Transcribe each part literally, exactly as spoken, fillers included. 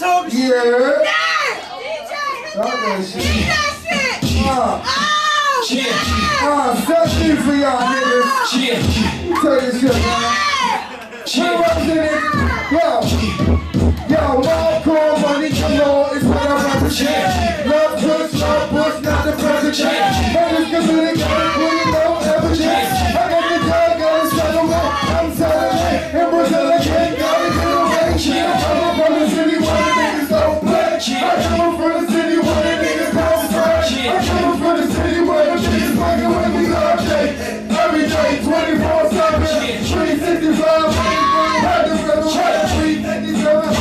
talking shit. Yeah. Yeah. D J, hit Talk that. that shit. Hit that shit. Uh, Oh, Shit. yeah. uh, seventeen for y'all niggas. Shit. Let me tell you this shit, man. Put up in it. Yo. Yo, hardcore money, come on, it's what I'm about to share. Love push, love push, not the president. Haters cause we got it, we know evidence. I got the drug, got it, settlement. I'm selling it. In Brazil, I can't got it, in the way. I'm from the city where the niggas don't play. I come from the city where the niggas don't play. I come from the city where the niggas fucking with me all day. Every day, twenty-four seven, three sixty-five, had to feel the way, three fifty-seven.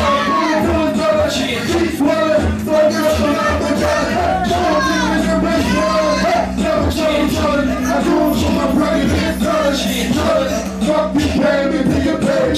Fuck you, baby, be your baby.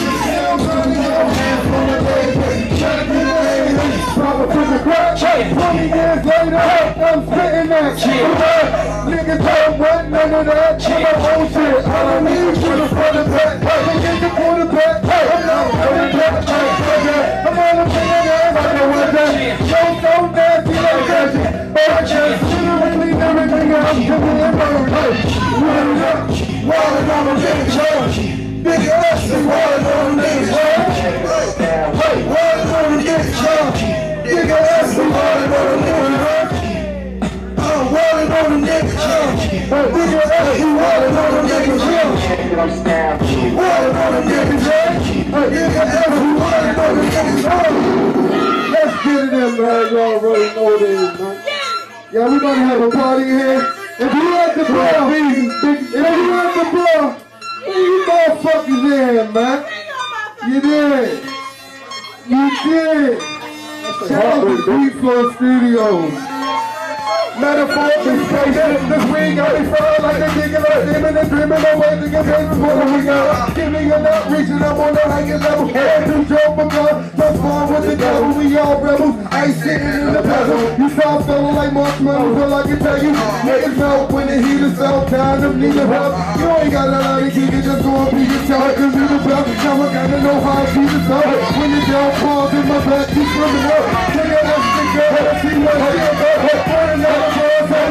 twenty years later, I'm spitting that shit. Niggas don't want none of that. I'm my own shit. All I need is the quarterback. I get the quarterback. I'm not quarterback. I'm on the millionaire. I know what that. Don't so nasty like that. But I just literally everything I'm doing in my life. Running up, walling on a big charge. Big ass and walling on a big charge. Hey, walling on a big charge. Big ass and walling on a big charge. I'm walling on a big charge. Big ass and walling on a big charge. Walling on a big charge. Big ass and walling on a big charge. Let's get it in, man. You already know what it is, man. Yeah, we're gonna have a party here. If you like the blow, if you like the blow, you motherfuckers in, man. You did. You did. Shout out to Beat Flow Studios. Metaphorically spaceship, this ring got me flying like a nigga like demon and dreaming away to get paid for the we got. Giving a not reaching up on the highest level. Head to jump my gun, just fall with the devil. We all rebels, I ain't sitting in the bezel. You start feeling like marshmallows, well I can tell you. Niggas melt when the heat is felt, kind of need help. You ain't got a lot of kick it, just go and be yourself. Cause you the best, now I gotta know how to keep yourself. When you're down, pause in my back, keep swimming up. Nigga, that's the girl, see what I feel about. Platinum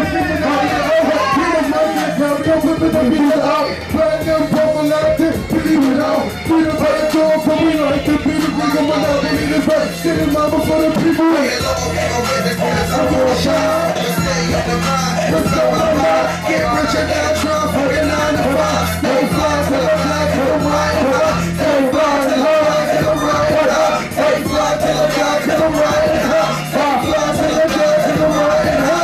popularity, believe it all. We the right door, but we like to be the bigger monopoly. This right shit is mama for the people. I'm gonna shine. Let's go on the line. Get rich and now try fucking nine to five. Stay fly till the black to the right. Stay fly till the black to the right. Stay fly till the black to the right. Stay fly till the black to the right.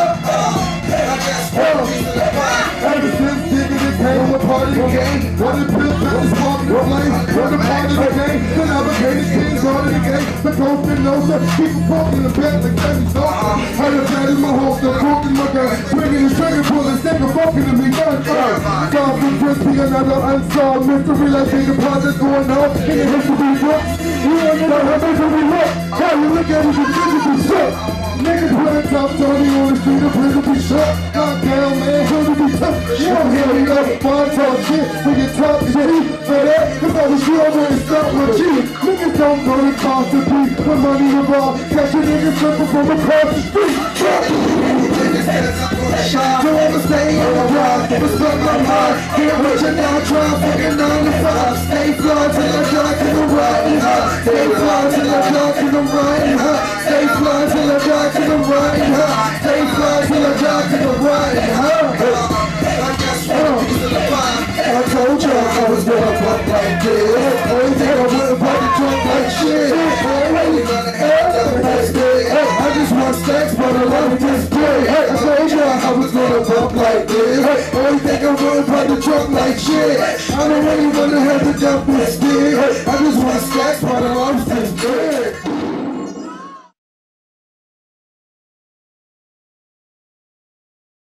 Ever since digging the game, we're part of the game. What the pills that is sparking the flame. What the part of the game. The navigator kings out of the game. The coast and nosa. People talking in the back like Sammy Sosa. Heard of that in my holster. Corking my gun. Swinging the trigger pulling. Sticker fucking to me. Gun fire. Solve the crispy. Another unsolved mystery. Like the project going on in the history books. You don't know how misery look. How you look at it, you physically shook. Niggas putting top Tony on the street. The prison be shut. Goddamn man. Who's to be tough? You don't hear me up. Fun talk shit. We get top shit. For that. Cause I was sure when it start with G. Niggas don't go to cost to be. Put money involved. Catch a nigga slipping from across the street. Don't ever stay on the rock. Respect my heart. Get rich and now try fucking nine to five. Stay fly till I die to the right and high. Stay fly till I die to the right and high. Stay fly till I die to the right and high. Stay fly till I die to the right and high. I told y'all I was gonna fuck like this. Only thing I wouldn't fuck the trunk like shit. I just want stacks, but I love this play. I told y'all I was gonna fuck like this. Only thing I wouldn't fuck the trunk like shit. I don't really wanna have to